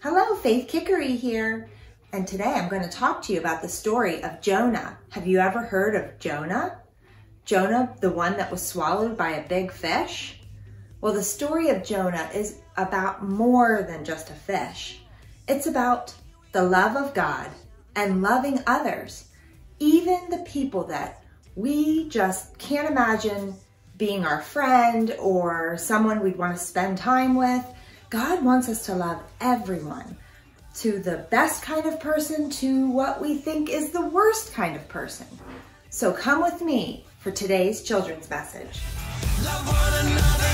Hello, Faith Kickery here, and today I'm going to talk to you about the story of Jonah. Have you ever heard of Jonah? Jonah, the one that was swallowed by a big fish? Well, the story of Jonah is about more than just a fish. It's about the love of God and loving others, even the people that we just can't imagine being our friend or someone we'd want to spend time with. God wants us to love everyone, to the best kind of person to what we think is the worst kind of person. So come with me for today's children's message. Love one another,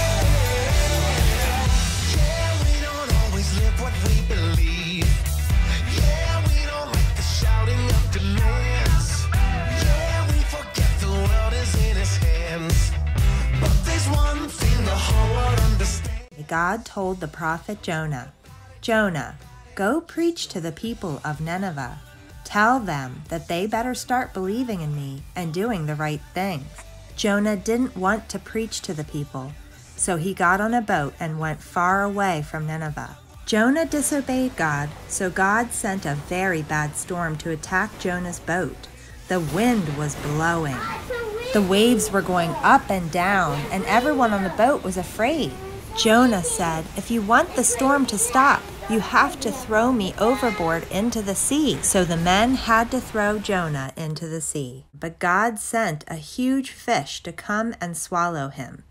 yeah, we don't always live what we believe. Yeah, we don't like the shouting of demands. Yeah, we forget the world is in his hands. But there's one thing the whole world understands. God told the prophet Jonah, "Jonah, go preach to the people of Nineveh. Tell them that they better start believing in me and doing the right things." Jonah didn't want to preach to the people, so he got on a boat and went far away from Nineveh. Jonah disobeyed God, so God sent a very bad storm to attack Jonah's boat. The wind was blowing. The waves were going up and down, and everyone on the boat was afraid. Jonah said, "If you want the storm to stop, you have to throw me overboard into the sea." So the men had to throw Jonah into the sea. But God sent a huge fish to come and swallow him.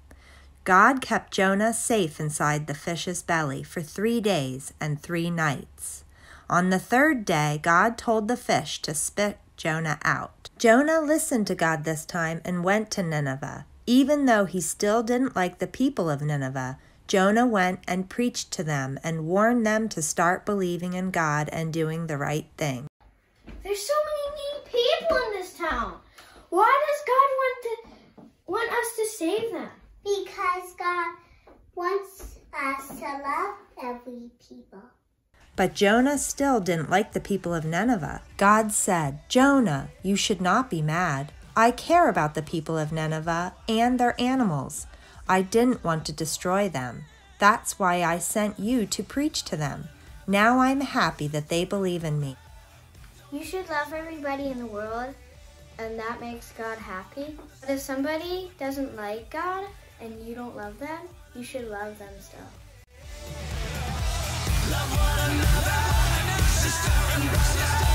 God kept Jonah safe inside the fish's belly for 3 days and 3 nights. On the 3rd day, God told the fish to spit Jonah out. Jonah listened to God this time and went to Nineveh. Even though he still didn't like the people of Nineveh, Jonah went and preached to them and warned them to start believing in God and doing the right thing. There's so many mean people in this town. Why does God want us to save them? Because God wants us to love every people. But Jonah still didn't like the people of Nineveh. God said, "Jonah, you should not be mad. I care about the people of Nineveh and their animals. I didn't want to destroy them. That's why I sent you to preach to them. Now I'm happy that they believe in me." You should love everybody in the world, and that makes God happy. But if somebody doesn't like God and you don't love them, you should love them still. Love one another, sister and brother.